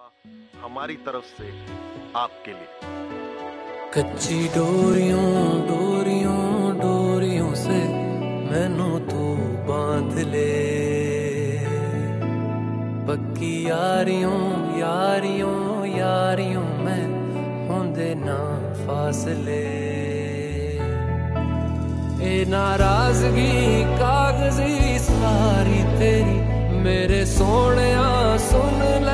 हमारी तरफ से आपके लिए। कच्ची डोरियों डोरियों डोरियों से मैनू तू बांध ले, पक्की यारियों यारियों यारियों में होंदे ना फासले। ए नाराजगी कागजी सारी तेरी मेरे सोहणिया सुन